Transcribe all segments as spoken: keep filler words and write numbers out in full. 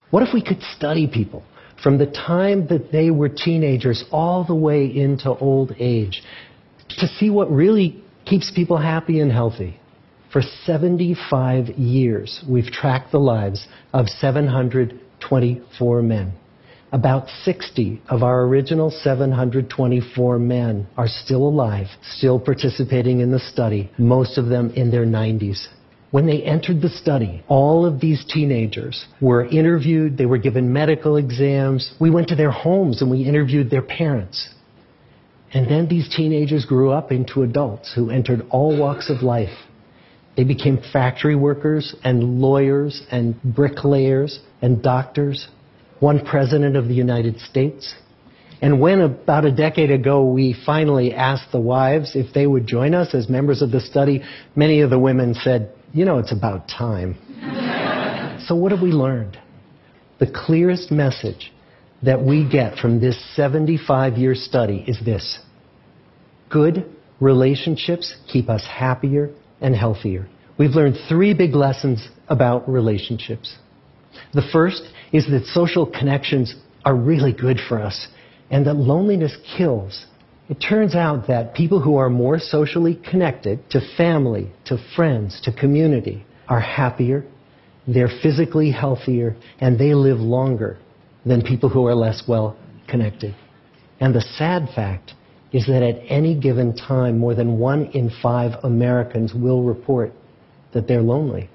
What if we could study people from the time that they were teenagers all the way into old age to see what really keeps people happy and healthy? For seventy-five years, we've tracked the lives of seven hundred twenty-four men. About sixty of our original seven hundred twenty-four men are still alive, still participating in the study, most of them in their nineties. When they entered the study, all of these teenagers were interviewed, they were given medical exams. We went to their homes and we interviewed their parents. And then these teenagers grew up into adults who entered all walks of life. They became factory workers and lawyers and bricklayers and doctors, one president of the United States. And when about a decade ago we finally asked the wives if they would join us as members of the study, many of the women said, you know, it's about time. So what have we learned? The clearest message that we get from this seventy-five year study is this: good relationships keep us happier and healthier. We've learned three big lessons about relationships. The first is that social connections are really good for us and that loneliness kills. It turns out that people who are more socially connected to family, to friends, to community are happier, they're physically healthier, and they live longer than people who are less well connected. And the sad fact is that at any given time, more than one in five Americans will report that they're lonely.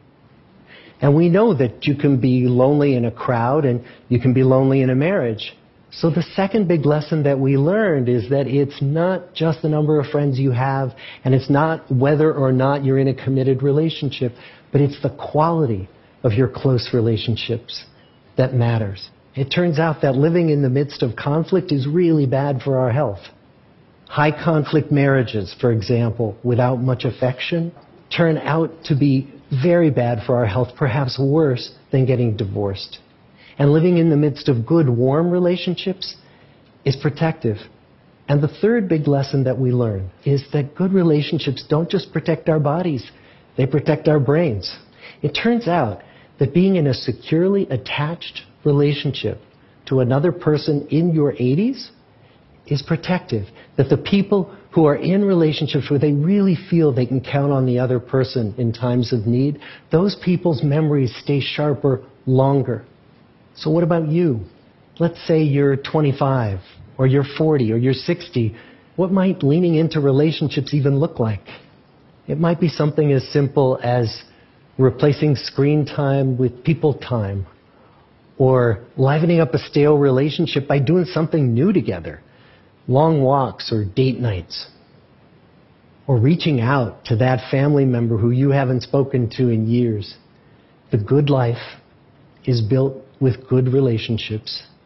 And we know that you can be lonely in a crowd and you can be lonely in a marriage. So the second big lesson that we learned is that it's not just the number of friends you have, and it's not whether or not you're in a committed relationship, but it's the quality of your close relationships that matters. It turns out that living in the midst of conflict is really bad for our health. High conflict marriages, for example, without much affection, turn out to be very bad for our health, perhaps worse than getting divorced. And living in the midst of good, warm relationships is protective. And the third big lesson that we learn is that good relationships don't just protect our bodies, they protect our brains. It turns out that being in a securely attached relationship to another person in your eighties is protective. That the people who are in relationships where they really feel they can count on the other person in times of need, those people's memories stay sharper longer. So what about you? Let's say you're twenty-five, or you're forty, or you're sixty. What might leaning into relationships even look like? It might be something as simple as replacing screen time with people time, or livening up a stale relationship by doing something new together. Long walks or date nights, or reaching out to that family member who you haven't spoken to in years. The good life is built with good relationships.